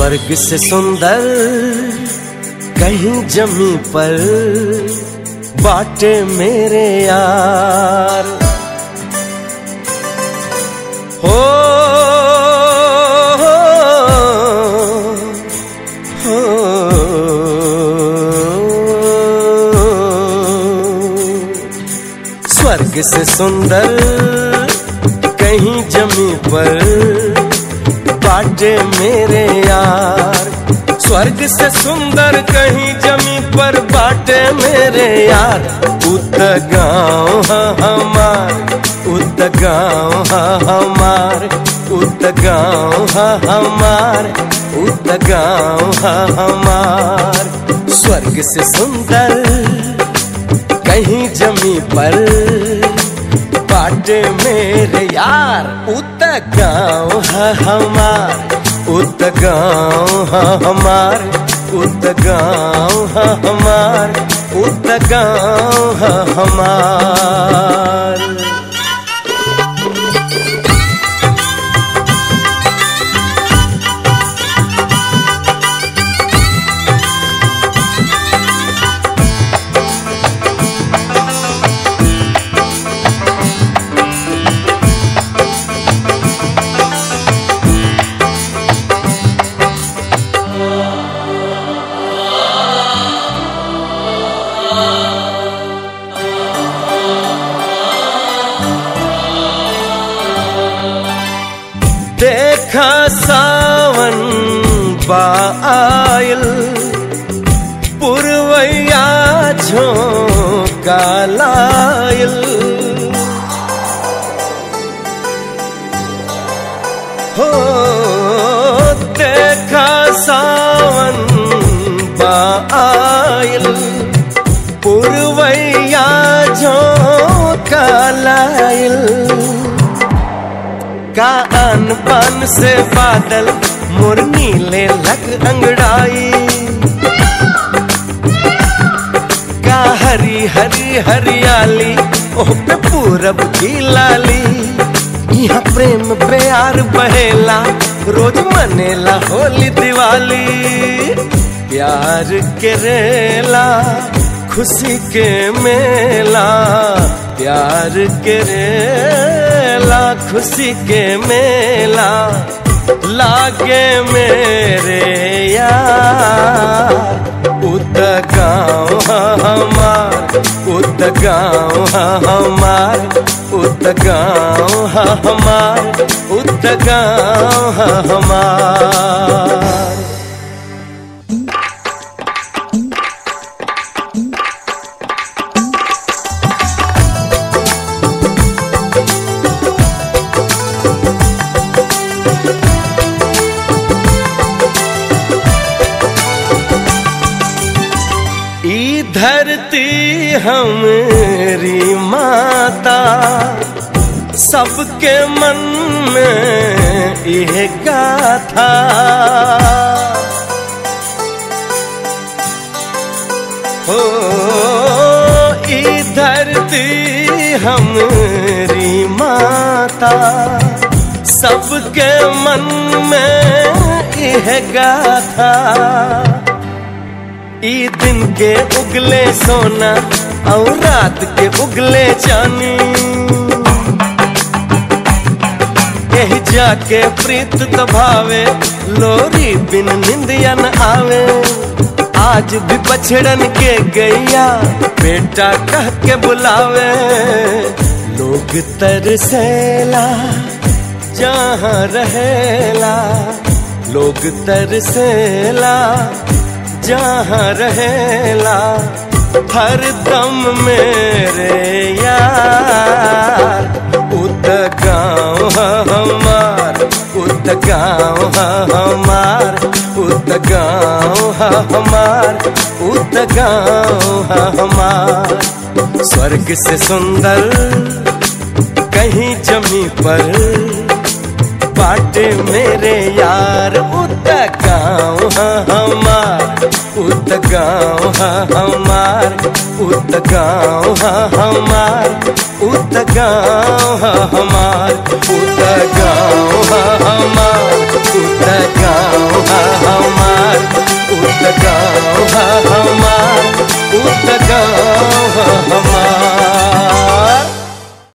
स्वर्ग से सुंदर कहीं जमी पर बाटे मेरे यार। हो स्वर्ग से सुंदर कहीं जमी पर बाटे मेरे यार। स्वर्ग से सुंदर कहीं जमी पर बाटे मेरे यार। उत गाँव हमार, उत गाँव हमार, उत गाँव हमार, उत गाँव हमार। स्वर्ग से सुंदर कहीं जमी पर बाटे मेरे यार। उत गाँव हमार, उत गाँव हमार, उत गाँव हमार, उत गाँव हमार। देखा सावन बाआयल पुरवैया झोंका लायल। हो देखा सावन बाआयल पुरवैया झोंका लायल। का आन पान से बादल मोर नीले लग अंगड़ाई। का हरी हरी हरियाली ओह पे पूरब की लाली। यहाँ प्रेम प्यार बहेला रोज मनेला होली दिवाली। प्यार के रेला खुशी के मेला, प्यार के रेला खुशी के मेला लागे मेरे यार। उत गाँव हमार, उत गाँव हमार, उत गाँव हमार, उत गाँव हमार। धरती हमारी माता सबके मन में यह गाथा। हो ई धरती हमारी माता सबके मन में यह गाथा। ई दिन के उगले सोना और रात के उगले चानी। यही जाके प्रीत दबावे लोरी बिन निंदिया न आवे। आज भी बछड़न के गैया बेटा कह के बुलावे। लोग तरसेला जहाँ रहेला, लोग तरसेला जहाँ रहेला। हर दम मेरे यार। उत गाँव हमार, उत गाँव हमार, उत गाँव हमार, उत गाँव हमार। स्वर्ग से सुंदर कहीं जमी पर बाटे मेरे यार। उत गाँव हमार, उत गाँव हमार, उत गाँव हमार, उत गाँव हमार।